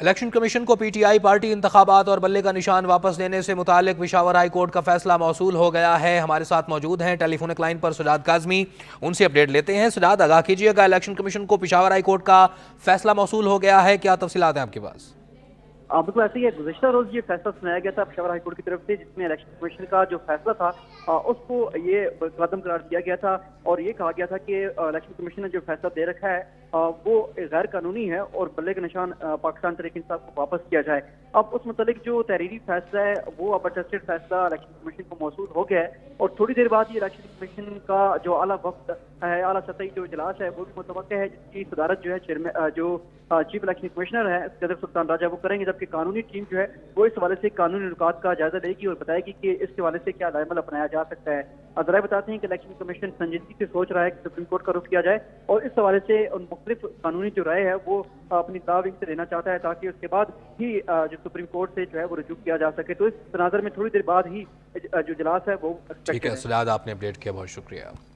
Election commission को PTI party इंतखाबात और बल्ले का निशान वापस लेने से मुतालिक पेशावर हाई कोर्ट का फैसला मौसूल हो गया है। हमारे साथ मौजूद हैं टेलीफोनिक लाइन पर सुजात काजमी, उनसे अपडेट लेते हैं। सुजात, आगाह कीजिएगा, इलेक्शन कमीशन को पेशावर हाई कोर्ट का फैसला मौसूल हो गया है, क्या तफसीलात हैं आपके पास? बिल्कुल ऐसे ही है। गुज़िश्ता रोज ये फैसला सुनाया गया था पेशावर हाईकोर्ट की तरफ से, जिसमें इलेक्शन कमीशन का जो फैसला था उसको ये कदम करार दिया गया था और ये कहा गया था कि इलेक्शन कमीशन ने जो फैसला दे रखा है वो गैर कानूनी है और बल्ले का निशान पाकिस्तान तहरीक इंसाफ को वापस किया जाए। अब उस मुतालिक जो तहरीरी फैसला है वो अब अटेस्टेड फैसला इलेक्शन कमीशन को मौसूल हो गया है और थोड़ी देर बाद ये इलेक्शन कमीशन का जो आला वक्त है, आला सतही जो इजलास है वो भी मुतवक्किल है, जिसकी सदारत जो है चेयरमैन जो चीफ इलेक्शन कमिश्नर है सदर सुल्तान राजा वो करेंगे, जबकि कानूनी टीम जो है वो इस हवाले से कानूनी नुकात का जायजा लेगी और बताएगी कि इस हवाले से क्या लाइमल अपनाया जा सकता है। जरा बताते हैं कि इलेक्शन कमीशन संजीदगी से सोच रहा है कि सुप्रीम कोर्ट का रुख किया जाए और इस हवाले से मुख्तलिफ कानूनी जो राय है वो अपनी दाविंग से लेना चाहता है, ताकि उसके बाद ही जो सुप्रीम कोर्ट से जो है वो रुजू किया जा सके। तो इस तनाजर में थोड़ी देर बाद ही जो इजलास है वो ठीक है सुजात, आपने अपडेट किया, बहुत शुक्रिया।